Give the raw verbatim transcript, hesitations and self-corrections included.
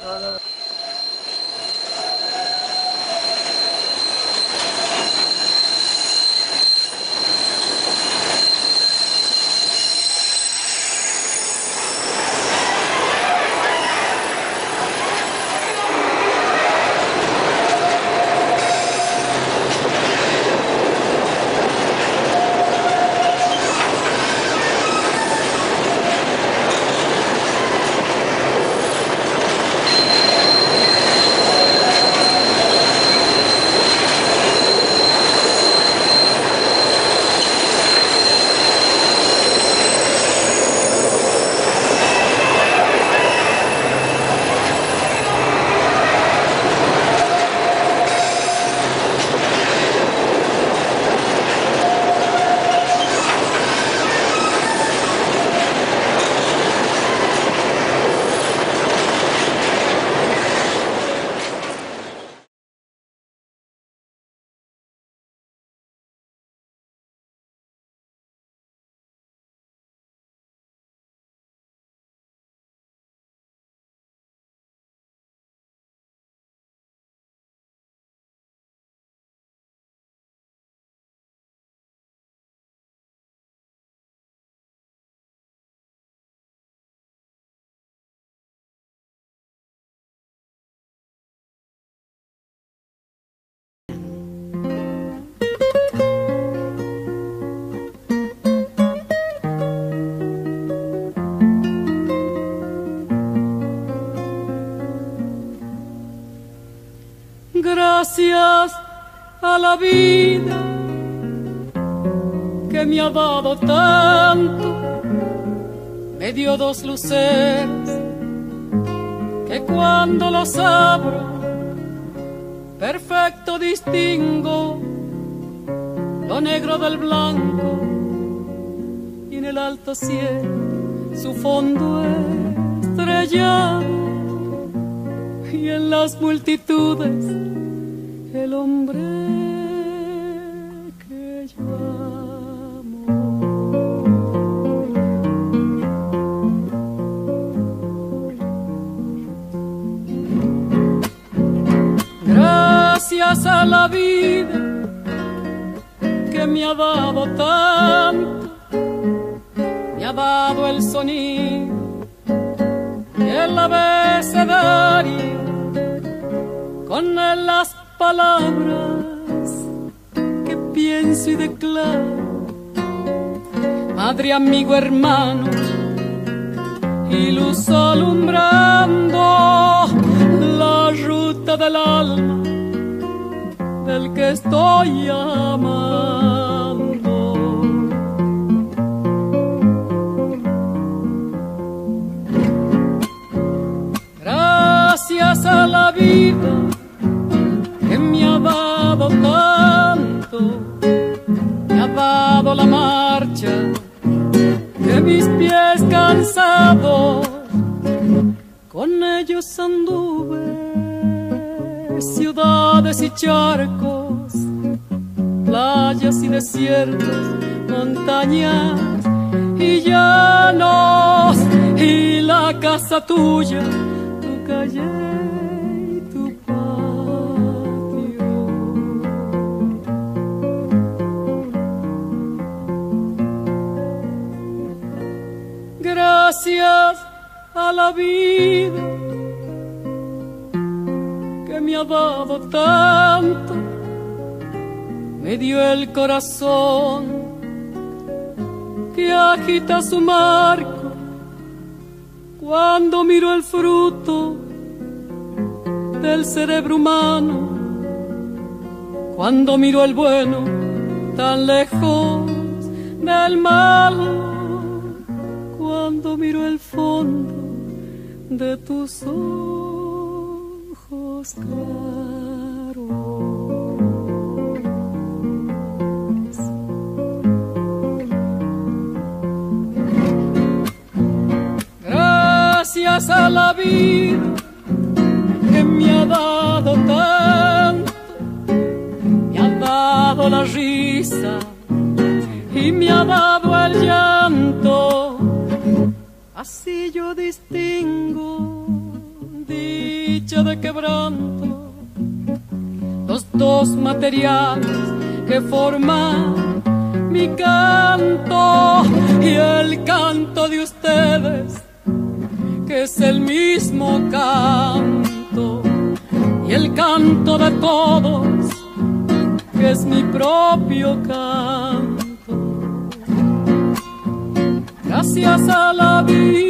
Gracias a la vida que me ha dado tanto, me dio dos luceros que cuando los abro perfecto distingo lo negro del blanco, y en el alto cielo su fondo estrellado, y en las multitudes el hombre que yo amo. Gracias a la vida que me ha dado tanto, me ha dado el sonido y el abecedario, con él las palabras que pienso y declaro. Madre, amigo, hermano, y luz alumbrando la ruta del alma del que estoy amando. Gracias a la vida que me ha dado tanto, me ha dado la marcha de mis pies cansados, con ellos anduve ciudades y charcos, playas y desiertos, montañas y llanos, y la casa tuya, tu calle y tu patio. Gracias a la vida que me ha dado tanto, me dio el corazón que agita su marco cuando miro el fruto del cerebro humano, cuando miro el bueno tan lejos del mal, cuando miro el fondo de tus ojos claros. Gracias a la vida que me ha dado tanto, me ha dado la risa y me ha dado el llanto, así yo distingo. distingo dicha de quebranto, los dos materiales que forman mi canto y el canto de ustedes, que es el mismo canto, y el canto de todos, que es mi propio canto. Gracias a la vida